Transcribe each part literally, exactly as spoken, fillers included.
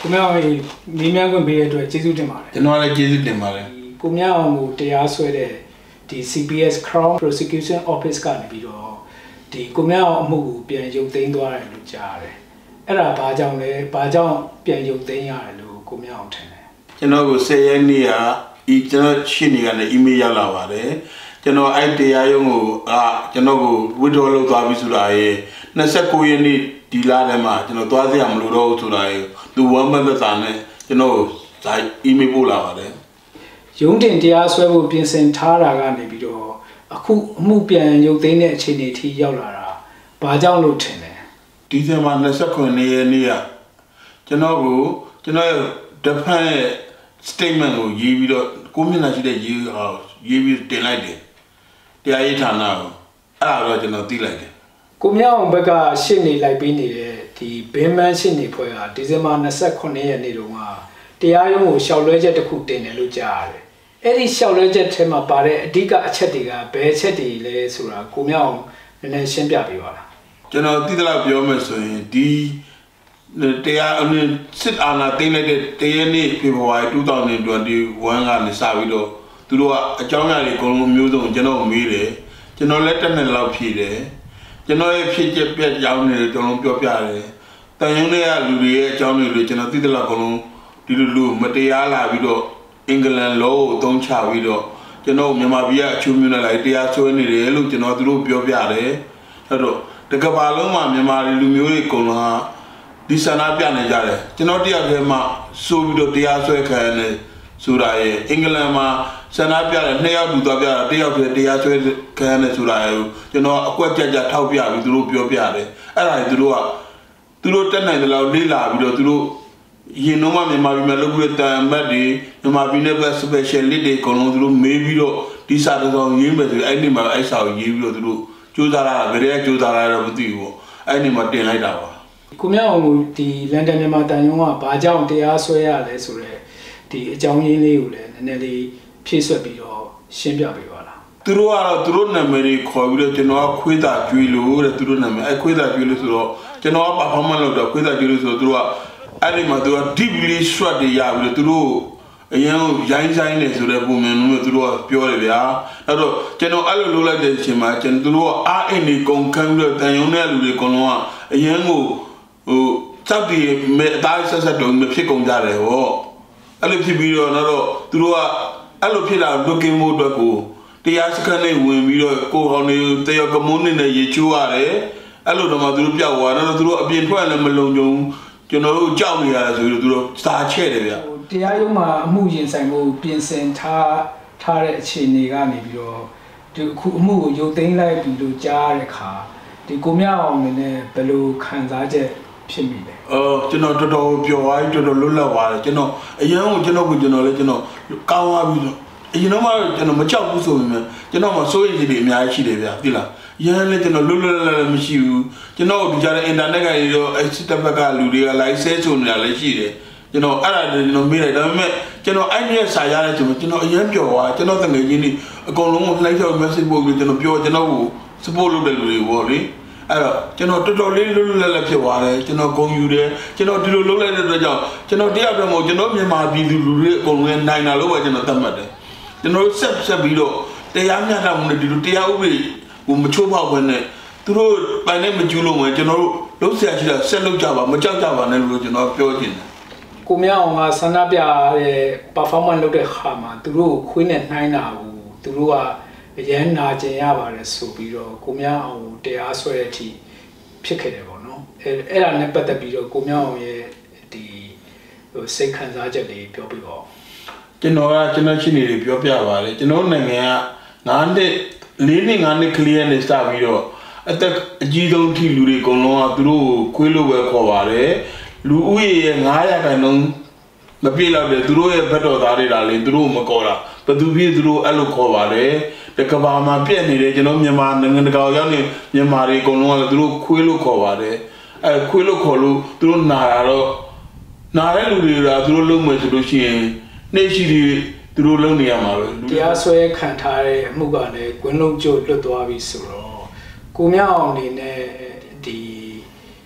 ကိုမြောင်မိမြန်းခွင့်ပေးတဲ့အတွက်ကျေးဇူးတင်ပါတယ်ကျွန်တော်လည်းကျေးဇူးတင်ပါတယ်ကိုမြောင်ကိုတရားစွဲတဲ့ဒီ C P S Crown Prosecution Office ကနေပြီးတော့ဒီကိုမြောင်အမှုကိုပြန်ရုပ်သိမ်းသွားတယ်လို့ကြားရတယ်အဲ့ဒါဘာကြောင့်လဲဘာကြောင့်ပြန်ရုပ်သိမ်းရတယ်လို့ကိုမြောင်ထင်တယ်ကျွန်တော်ကို၁၀ရက်နေ့ကဒီကျွန်တော်ရှင်းနေကနေ email ရောက်လာပါတယ်ကျွန်တော်အဲ့တရားရုံးကိုအာကျွန်တော်ကို withdraw လုပ်သွားပြီဆိုတာရေ၂၉ရက်နေ့ဒီလထဲမှာကျွန်တော်သွားစရာမလိုတော့ဘူးဆိုတာရေသူဝမ်းမသက်သာနဲ့ကျွန်တော်ဒါ email ပို့လာပါတယ်ရုံးတင်တရားစွဲဖို့ပြင်ဆင်ထားတာကနေပြီးတော့အခုအမှုပြန်ရုပ်သိမ်းတဲ့အခြေအနေထိရောက်လာတာဘာကြောင့်လို့ထင်လဲဒီဇင်ဘာ၂၉ရက်နေ့ကကျွန်တော်ကိုကျွန်တော် defense statement ကိုရေးပြီးတော့ကိုမျက်နှာရှိတဲ့ရေးအောင်ရေးပြီးတင်လိုက်တယ်တရားရေးဌာနကိုအဲ့ဒါတော့ကျွန်တော်သိလိုက်တယ်ကိုမြောင်ဘက်ကရှင်းနေလိုက်ပြီးနေတဲ့ဒီဘင်းမန်းရှင်းနေဖွဲ့ကဒီဇင်ဘာ၂၉ရက်နေ့တုန်းကတရားရုံးကိုရှောက်လွှဲချက်တစ်ခုတင်တယ်လို့ကြားရတယ်အဲ့ဒီရှောက်လွှဲချက်ထဲမှာပါတဲ့အဓိကအချက်တွေကဘယ်အချက်တွေလဲဆိုတာကိုမြောင်နည်းနည်းရှင်းပြပေးပါလားကျွန်တော်သိသလောက်ပြောမယ်ဆိုရင်ဒီတရားစစ်အာဏာသိမ်းလိုက်တဲ့တရက်နေ့ဖေဖော်ဝါရီ၂၀၂၁ကနေစပြီးတော့သူတို့ကအကြောင်းအရာတွေအကုန်လုံးမျိုးစုံကျွန်တော်မေးတယ်ကျွန်တော်လက်တက်နဲ့လောက်ဖြည့်တယ်ကျွန်တော်ရဲ့ဖြည့်ချက်ပြက်ကြောင်းတွေကျွန်တော်ပြောပြတယ်တန်ရုံးတွေကလူတွေရဲ့အကြောင်းတွေကျွန်တော်သိသလောက်အကုန်လုံးဒီလိုလူမတရားလာပြီးတော့အင်္ဂလန်လောကိုတုံးချပြီးတော့ကျွန်တော်မြန်မာပြည်ကအချိုးမျိုးနဲ့လိုက်တရားဆွဲနေတယ်လို့ကျွန်တော်သူတို့ပြောပြတယ်အဲ့တော့တကဘာလုံးမှာမြန်မာလူမျိုးတွေအကုန်လုံးဒီဆန္ဒပြနေကြတယ်ကျွန်တော်တယောက်တည်းမှဆိုပြီးတော့တရားစွဲခံရတယ်ဆိုတာရဲ့အင်္ဂလန်မှာဆန္ဒပြတယ်နှစ်ယောက်လူသွားပြတာတယောက်တည်းတရားစွဲခံရတယ်ဆိုတာရဲ့ကျွန်တော်အကွက်ကြကြထောက်ပြပြီးသူတို့ပြောပြတယ်အဲ့ဒါတွေသူတို့ကသူတို့တက်နိုင်တယ်လို့လေးလာပြီးတော့သူတို့ရင်တော့မှမြန်မာပြည်မှာလုပ်ပြီးတန်မတ်တွေမြန်မာပြည်နဲ့ပဲ special list တွေအကုန်လုံးသူတို့မေးပြီးတော့ဒီစာတော်ရေးမယ်ဆိုအဲ့ဒီမှာအဲ့စာကိုရေးပြီးတော့သူတို့စူးစမ်းတာဗရေစူးစမ်းတာတော့မသိဘူးပေါ့အဲ့ဒီမှာတင်လိုက်တာပါကိုမြောင်ကိုဒီလန်ဒန်မြန်မာတန်ယုံကဘာကြောင့်တရားစွဲရလဲဆိုတော့ဒီအကြောင်းရင်းလေးကိုလည်းနည်းနည်းလေးဖြည့်ဆွတ်ပြီးတော့ရှင်းပြပေးပါလားသူတို့ကတော့သူတို့နာမည်တွေခေါ်ပြီးတော့ကျွန်တော်ကခွေးသာကျွေးလို့တဲ့သူတို့နာမည်အဲခွေးသာကျွေးလို့ဆိုတော့ကျွန်တော်က performance လုပ်တော့ခွေးသာကျွေးလို့ဆိုတော့သူတို့ကအဲ့ဒီမှာသူက deeply shot တွေရပြီးတော့သူတို့အရင်ရိုင်းဆိုင်နေဆိုတဲ့ပုံမှန်မျိုးသူတို့ကပြောတယ်ဗျာအဲ့တော့ကျွန်တော်အဲ့လိုလုပ်လိုက်တဲ့အချိန်မှာကျွန်တော်တို့ကအားအိမ်တွေကုန်ခန်းပြီးတော့တန်ယုံတဲ့လူတွေအကုန်လုံးကအရင်ကိုဟိုစောက်တီမဲ့အသားဆက်ဆက်တုံးမဖြစ်ကုန်ကြတယ်ဟောအဲ့လိုဖြစ်ပြီးတော့တော့သူတို့ကအဲ့လိုဖြစ်လာဒုက္ခမို့အတွက်ကိုတရားစခန်းနဲ့ဝင်ပြီးတော့ကိုဟောင်းနေတရကမုန်းနေရေချိုးရတယ်အဲ့လိုတော့မှသူတို့ပြောက်သွားတော့သူတို့အပြင်ထွက်လည်းမလုံခြုံကျွန်တော်တို့ကြောက်နေရတယ်ဆိုပြီးသူတို့စာချက်တယ်ဗျတရားရုံးမှာအမှုရင်ဆိုင်မှုပြင်ဆင်ထားထားတဲ့အခြေအနေကနေပြီးတော့ဒီအခုအမှုကိုရုပ်သိမ်းလိုက်ပြီးလို့ကြားရတဲ့အခါဒီကိုမြောင်အောင်နေနဲ့ဘယ်လိုခံစားချက်ဖြစ်မိလဲအော်ကျွန်တော်တော်တော်ပျော်သွားပြီတော်တော်လွတ်လပ်သွားတယ်ကျွန်တော်အရင်ကကျွန်တော်ကကျွန်တော်လည်းကျွန်တော်ကောင်းသွားပြီတော့အရင်တော့မှကျွန်တော်မကြောက်ဘူးဆိုပေမဲ့ကျွန်တော်မှစိုးရိမ်စိတ်တွေအများကြီးရှိတယ်ဗျာသိလားရန်လည်းကျွန်တော်လွတ်လွတ်လပ်လပ်မရှိဘူးကျွန်တော်ဒီကြားတဲ့အင်တာနက်ကတွေတော့အစစ်တပ်ဘက်ကလူတွေကလိုက်ဆဲဆိုနေတာလည်းရှိတယ်ကျွန်တော်အဲ့ဒါကျွန်တော်မေးလိုက်ဒါပေမဲ့ကျွန်တော်အဲ့ဒီစာရတဲ့ကျွန်တော်ကျွန်တော်အရင်ပျော်သွားကျွန်တော်တငယ်ချင်းတွေအကုန်လုံးကို flight ရောက် message ပို့ပြီးကျွန်တော်ပြောကျွန်တော်ကို support လုပ်တဲ့လူတွေပေါ့လေအဲ့တော့ကျွန်တော်တော်တော်လေးလွတ်လွတ်လပ်လပ်ဖြစ်သွားတယ်ကျွန်တော်ဂုဏ်ယူတယ်ကျွန်တော်ဒီလိုလုပ်လိုက်တဲ့အတွက်ကြောင့်ကျွန်တော်တရားပြမို့ကျွန်တော်မြန်မာပြည်သူလူတွေအကုန်လုံးနိုင်တာလို့ပဲကျွန်တော်သတ်မှတ်တယ်ကျွန်တော်ဆက်ဆက်ပြီးတော့တရားမျှတမှုနဲ့ဒီလိုတရားဥပဒေကိုမချိုးဖောက်ဘဲနဲ့သူတို့ပိုင်နဲ့မကျူးလို့ဝင်ကျွန်တော်တို့လုံးဆရာရှိတာဆက်လုပ်ကြပါမကြောက်ကြပါနဲ့လို့ကျွန်တော်ပြောချင်တယ်ကိုမြောင်ကဆန္ဒပြတဲ့ performance လုပ်တဲ့ခါမှာသူတို့ခွေးနဲ့နှိုင်းတာကိုသူတို့ကအရန်နာကျင်ရပါတယ်ဆိုပြီးတော့ကိုမြောင်အောင်တရားစွဲတဲ့အထိဖြစ်ခဲ့တယ်ပေါ့နော်အဲအဲ့ဒါနဲ့ပတ်သက်ပြီးတော့ကိုမြောင်အောင်ရဲ့ဒီဟိုစိတ်ခံစားချက်လေးပြောပြပါဦးကျွန်တော်ကကျွန်တော်ရှိနေတယ်ပြောပြပါတယ်ကျွန်တော်နိုင်ငံကငါးနှစ်လေးနှစ်ငါးနှစ် clear နဲ့စပြီးတော့အသက်အကြီးဆုံးထိလူတွေအကုန်လုံးကသူတို့ခွေးလို့ပဲခေါ်ပါတယ်လူဦးရေရဲ့၅ရာခိုင်နှုန်းမပြည့်တော့တယ်သူတို့ရဲ့ဘက်တော်သားတွေဒါလေသူတို့မကောတာဘသူဖြစ်သူတို့အဲ့လိုခေါ်ပါတယ်တကဘာမှာပြက်နေတယ်ကျွန်တော်မြန်မာနိုင်ငံတကာရောက်နေမြန်မာတွေအကုန်လုံးကလည်းသူတို့ခွေးလို့ခေါ်ပါတယ်အဲခွေးလို့ခေါ်လို့သူတို့နာတာတော့နာတဲ့လူတွေကသူတို့လုံးမယ်ဆိုလို့ရှိရင်နှိမ့်ရှိတွေသူတို့လုံးနေရမှာပဲတရားစွဲခံထားတဲ့အမှုကလည်းကွင်းလုံးကျိုးလွတ်သွားပြီဆိုတော့ကိုမြောင်အနေနဲ့ဒီ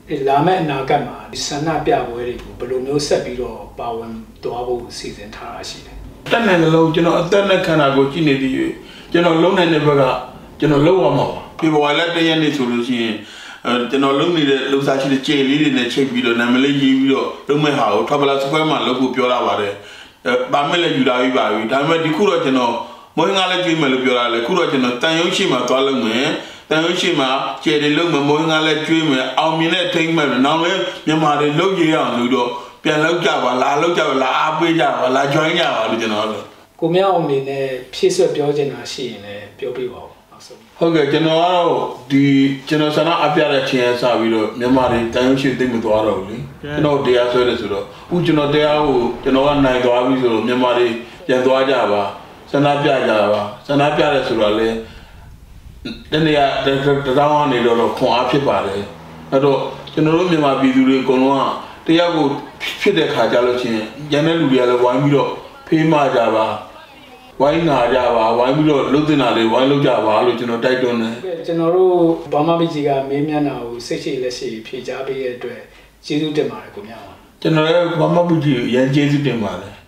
လာမယ့်အနာဂတ်မှာဆန္ဒပြပွဲတွေကိုဘယ်လိုမျိုးဆက်ပြီးတော့ပါဝင်သွားဖို့စီစဉ်ထားတာရှိတယ်။တက်နိုင်တဲ့လို့ကျွန်တော်အသက်နဲ့ခန္ဓာကိုကြည့်နေသည်ကျွန်တော်လုံနိုင်တဲ့ဘက်ကကျွန်တော်လုံရမှာပါ။ပြေပေါ်လာတဲ့ရက်နေ့ဆိုလို့ရှိရင်အဲကျွန်တော်လုံနေတဲ့လုံစားရှိတဲ့ကြေလေးတွေနဲ့ချိတ်ပြီးတော့နာမည်လေးရေးပြီးတော့လုံမဲ့ဟာကိုထပ်ပလာစကွဲမှာလုပ်ဖို့ပြောရပါတယ်။အဲပါမဲ့လည်းယူလာပြီးပါပြီ။ဒါပေမဲ့ဒီခုတော့ကျွန်တော်မွေးငါလည်းကျွေးမယ်လို့ပြောရတယ်။ခုတော့ကျွန်တော်တန်ရုံးရှိမှသွားလုပ်မယ်။တန်ရုံးရှိမှကြေတွေလုံမယ်မွေးငါလည်းကျွေးမယ်အောင်မြင်တဲ့ထိမ့်မဲ့နောက်လည်းမြန်မာတွေလုံရအောင်လို့တော့ပြန်လောက်ကြပါလာလောက်ကြပါလာအားပေးကြပါလာ join ကြပါလို့ကျွန်တော်လို့ကိုမြောက်အောင်နေနဲ့ဖြည့်ဆွတ်ပြောချင်တာရှိရင်လည်းပြောပြပါဦးနောက်ဆုံးဟုတ်ကဲ့ကျွန်တော်ကတော့ဒီကျွန်တော်ဆန္ဒအပြတဲ့ချင်းရစပြီးတော့မြန်မာတွေတန်ရုံးရှိသိမ့်မသွားတော့ဘူးလေကျွန်တော်တရားဆွဲတယ်ဆိုတော့အခုကျွန်တော်တရားကိုကျွန်တော်ကနိုင်သွားပြီဆိုတော့မြန်မာတွေပြန်သွားကြပါဆန္ဒပြကြပါဆန္ဒပြတယ်ဆိုတော့လေတနေ့ကတတောင်းကနေတော့ခွန်အားဖြစ်ပါတယ်အဲ့တော့ကျွန်တော်တို့မြန်မာပြည်သူတွေအကုန်လုံးကတရားကိုဖြစ်တဲ့ခါကြလို့ချင်းရန်တဲ့လူတွေကလည်းဝိုင်းပြီးတော့ဖေးမကြပါဝိုင်းနာကြပါဝိုင်းပြီးတော့လှုပ်တင်တာတွေဝိုင်းလုပ်ကြပါလို့ကျွန်တော်တိုက်တွန်းတယ်ကျွန်တော်တို့ဘာမဘီဂျီကမေးမြန်းတာကိုစိတ်ရှိလက်ရှိဖြေချပေးရတဲ့အတွက်ကျေးဇူးတင်ပါတယ်ကိုမြတ်ပါကျွန်တော်လည်းဘာမဘီဂျီရန်ကျေးဇူးတင်ပါတယ်